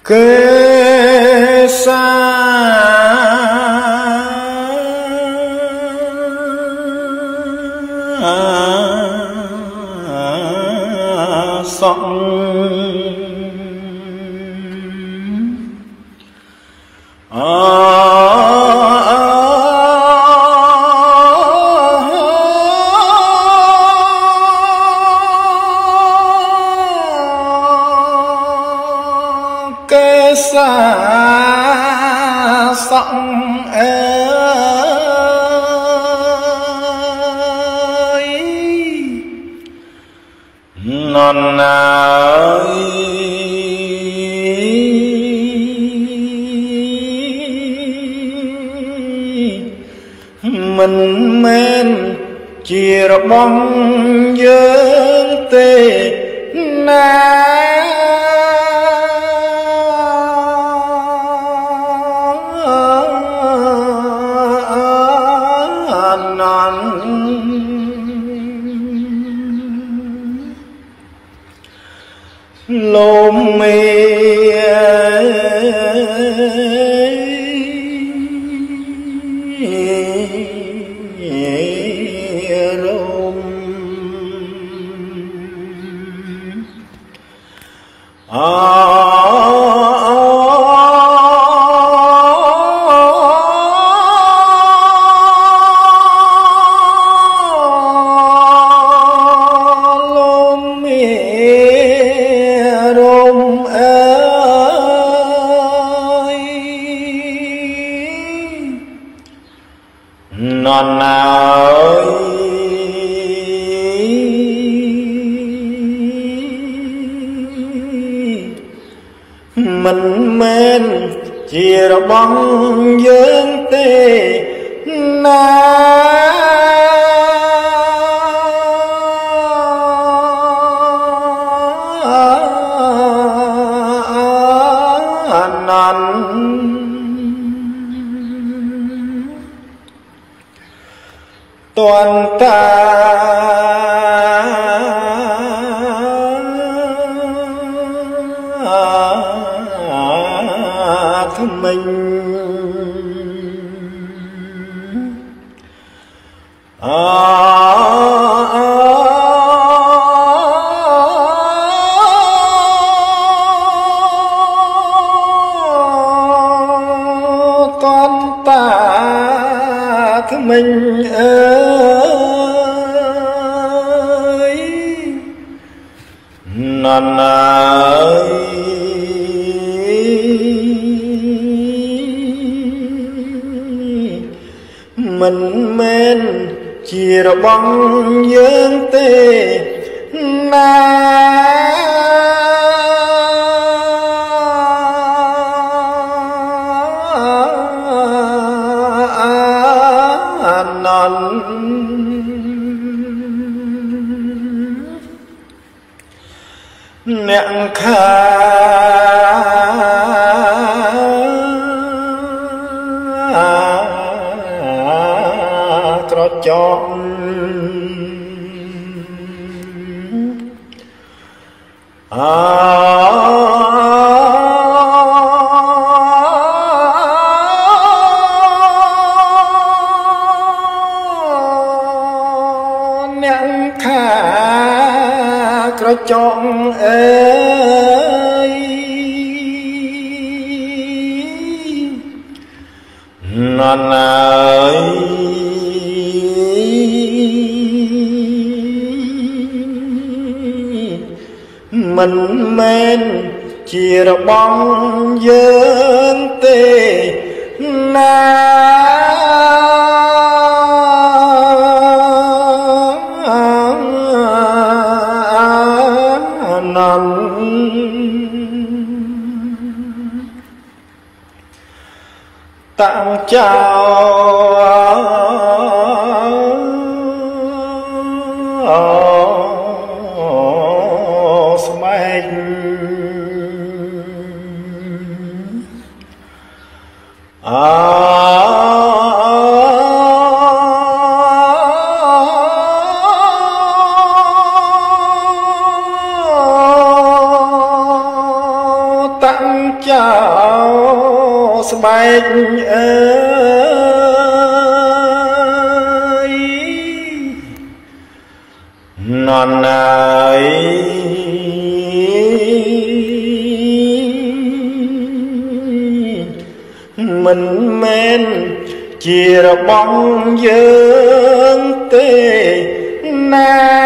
kê sa sọng kê xa sọng ơi non ơi mình men chia bóng dương tê na lôm mê lôm non ơi mình men chia bóng dương tê na toàn ta thân mình toàn ta thân mình non ơi mình men chia bóng dương tê na non nẹn kha trọ chọn nẹn kha trọ chọn ơi non ơi mình men chia bóng dương tê na non tặng chào tặng chào bài ơi non ơi mình men chia bóng dương tê na